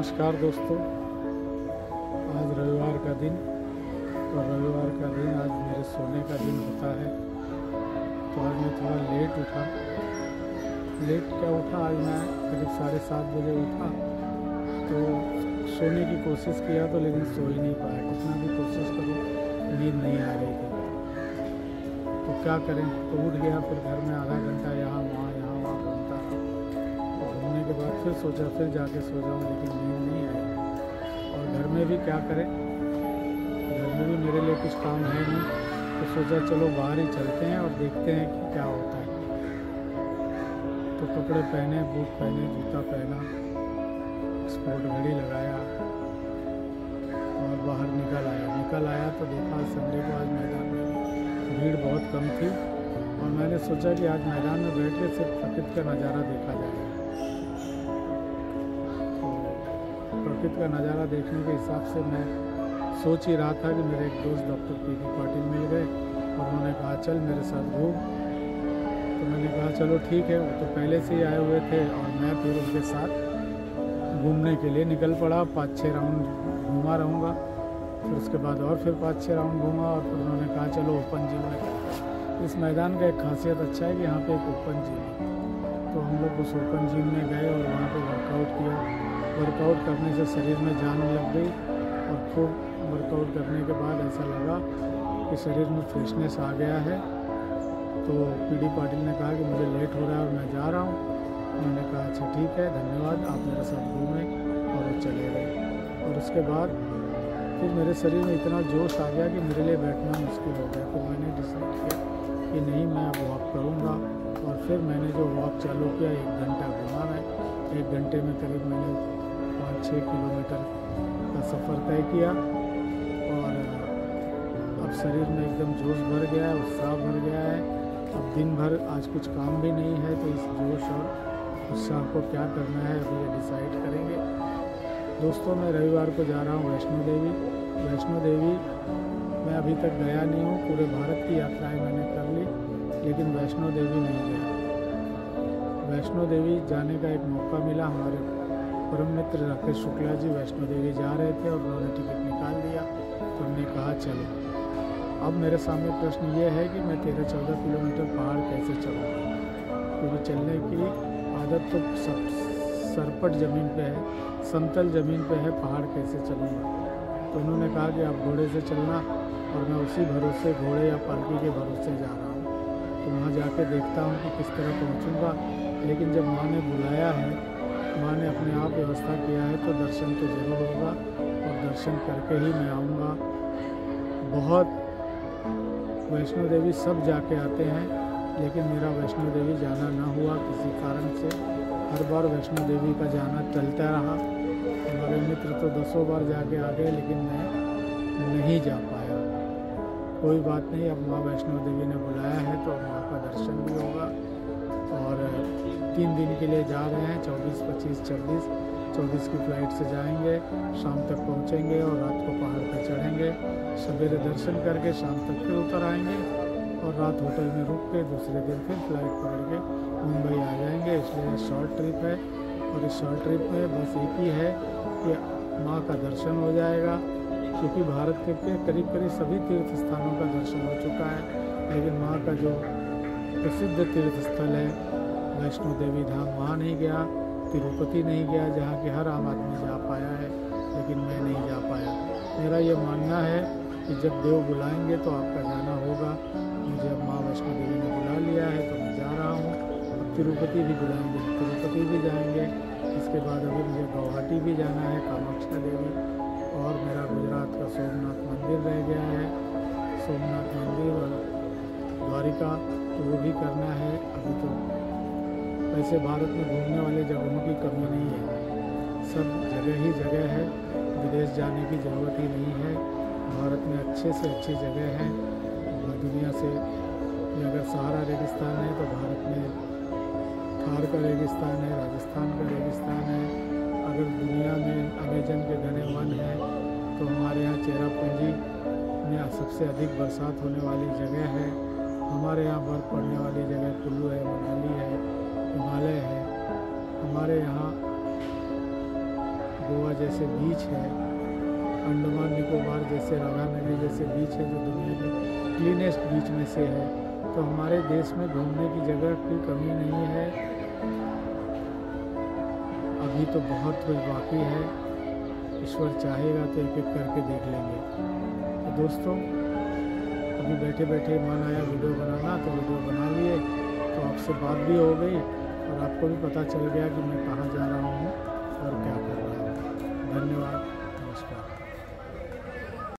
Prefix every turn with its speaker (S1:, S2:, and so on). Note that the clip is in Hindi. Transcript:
S1: नमस्कार दोस्तों। आज रविवार का दिन और रविवार का दिन आज मेरे सोने का दिन होता है। तो आज मैं थोड़ा लेट उठा। लेट क्या उठा, आज मैं करीब 7:30 बजे उठा। तो सोने की कोशिश किया तो लेकिन सो ही नहीं पाया। कितना भी कोशिश करूँ नींद नहीं आ रही थी। तो क्या करें, तो उठ गया। फिर घर में आधा घंटा यहाँ वहाँ घूमता रहा। घूमने के बाद फिर सोचा फिर जाके सो जाऊँ, लेकिन नींद नहीं आई। और घर में भी क्या करें, घर में भी मेरे लिए कुछ काम है नहीं। तो सोचा चलो बाहर ही चलते हैं और देखते हैं कि क्या होता है। तो कपड़े पहने, बूट पहने, जूता पहना, स्पोर्ट घड़ी लगाया और बाहर निकल आया तो देखा संडे को आज मैदान में भीड़ बहुत कम थी। और मैंने सोचा कि आज मैदान में बैठ के सिर्फ प्रकृति का नज़ारा देखा जाएगा। प्रकृति का नज़ारा देखने के हिसाब से मैं सोच ही रहा था कि मेरे एक दोस्त डॉक्टर पीडी पाटिल मिल गए और उन्होंने कहा चल मेरे साथ घूम। तो मैंने कहा चलो ठीक है। वो तो पहले से ही आए हुए थे और मैं फिर उनके साथ घूमने के लिए निकल पड़ा। 5-6 राउंड घूमा रहूँगा, फिर उसके बाद और फिर 5-6 राउंड घूमा। और फिर उन्होंने कहा चलो ओपन जिम में। इस मैदान का एक खासियत अच्छा है कि यहाँ पे एक ओपन जिम है। तो हम लोग उस ओपन जिम में गए और वहाँ पे वर्कआउट किया। वर्कआउट करने से शरीर में जान लग गई और खूब वर्कआउट करने के बाद ऐसा लगा कि शरीर में फ्रेशनेस आ गया है। तो पीडी पाटिल ने कहा कि मुझे लेट हो रहा है और मैं जा रहा हूँ। मैंने कहा अच्छा ठीक है, धन्यवाद, आप मेरे साथ घूमें। और वो चले गए। और उसके बाद फिर मेरे शरीर में इतना जोश आ गया कि मेरे लिए बैठना मुश्किल हो गया। फिर मैंने डिसाइड किया कि नहीं, मैं अब वॉक करूँगा। और फिर मैंने जो वॉक चालू किया, 1 घंटा घूमा मैं। 1 घंटे में करीब मैंने 5-6 किलोमीटर का सफ़र तय किया। और अब शरीर में एकदम जोश भर गया है, उत्साह भर गया है। अब दिन भर आज कुछ काम भी नहीं है, तो इस जोश और उत्साह को क्या करना है अभी ये डिसाइड करेंगे। दोस्तों, मैं रविवार को जा रहा हूँ वैष्णो देवी। वैष्णो देवी मैं अभी तक गया नहीं हूँ। पूरे भारत की यात्राएं मैंने कर ली, लेकिन वैष्णो देवी नहीं गया। वैष्णो देवी जाने का एक मौका मिला। हमारे परम मित्र राकेश शुक्ला जी वैष्णो देवी जा रहे थे और उन्होंने टिकट निकाल दिया। तो हमने कहा चलो। अब मेरे सामने प्रश्न ये है कि मैं 13-14 किलोमीटर पहाड़ कैसे चलूँगा, क्योंकि चलने की आदत तो सरपट ज़मीन पे है, समतल ज़मीन पे है, पहाड़ कैसे चलूँगा। तो उन्होंने कहा कि आप घोड़े से चलना, और मैं उसी भरोसे घोड़े या पालकी के भरोसे जा रहा हूँ। तो वहाँ जाके देखता हूँ कि किस तरह पहुँचूँगा। लेकिन जब माँ ने बुलाया है, माँ ने अपने आप व्यवस्था किया है, तो दर्शन तो ज़रूर होगा और दर्शन करके ही मैं आऊँगा। बहुत वैष्णो देवी सब जाके आते हैं, लेकिन मेरा वैष्णो देवी जाना ना हुआ किसी कारण से। हर बार वैष्णो देवी का जाना चलता रहा। हमारे मित्र तो 10 बार जाके आ गए, लेकिन मैं नहीं जा पाया। कोई बात नहीं, अब माँ वैष्णो देवी ने बुलाया है तो माँ का दर्शन भी होगा। और 3 दिन के लिए जा रहे हैं, 24, 25, 26। 24 की फ़्लाइट से जाएंगे, शाम तक पहुंचेंगे और रात को पहाड़ पर चढ़ेंगे। सवेरे दर्शन करके शाम तक फिर उतर आएंगे और रात होटल में रुक के दूसरे दिन फिर फ़्लाइट पकड़ के मुंबई आ जाएंगे। इसलिए शॉर्ट ट्रिप है और इस शॉर्ट ट्रिप में बस एक ही है कि माँ का दर्शन हो जाएगा, क्योंकि भारत के करीब करीब सभी तीर्थ स्थानों का दर्शन हो चुका है। लेकिन माँ का जो प्रसिद्ध तीर्थ स्थल है वैष्णो देवी धाम, वहाँ नहीं गया। तिरुपति नहीं गया, जहाँ कि हर आम आदमी जा पाया है, लेकिन मैं नहीं जा पाया। मेरा ये मानना है कि जब देव बुलाएंगे तो आपका जाना होगा। मुझे अब माँ वैष्णो देवी ने बुला लिया है तो मैं जा रहा हूँ। अब तिरुपति भी बुलाएंगे, तिरुपति भी जाएंगे। इसके बाद अभी मुझे गुवाहाटी भी जाना है, कामाख्या देवी। और मेरा गुजरात का सोमनाथ मंदिर रह गया है, सोमनाथ मंदिर और द्वारिका, तो वो भी करना है। अभी तो वैसे भारत में घूमने वाले जगहों की कमी नहीं है, सब जगह ही जगह है। विदेश जाने की ज़रूरत ही नहीं है। भारत में अच्छे से अच्छी जगह हैं। दुनिया से अगर सहारा रेगिस्तान है तो भारत में थार का रेगिस्तान है, राजस्थान का रेगिस्तान है। अगर दुनिया में अमेजन के घने वन हैं तो हमारे यहाँ चेरापूंजी में सबसे अधिक बरसात होने वाली जगह है। हमारे यहाँ बर्फ़ पड़ने वाली जगह कुल्लू है, मनाली है, हिमालय है। हमारे यहाँ गोवा जैसे बीच है, अंडमान निकोबार जैसे, राधानगरी जैसे बीच है जो दुनिया के क्लीनेस्ट बीच में से है। तो हमारे देश में घूमने की जगह की कमी नहीं है। अभी तो बहुत कुछ बाकी है, ईश्वर चाहेगा तो एक एक करके देख लेंगे। तो दोस्तों, अभी बैठे बैठे मन आया वीडियो बनाना तो वीडियो बना लिए, तो आपसे बात भी हो गई और आपको भी पता चल गया कि मैं कहाँ जा रहा हूँ और क्या कर रहा हूँ। धन्यवाद।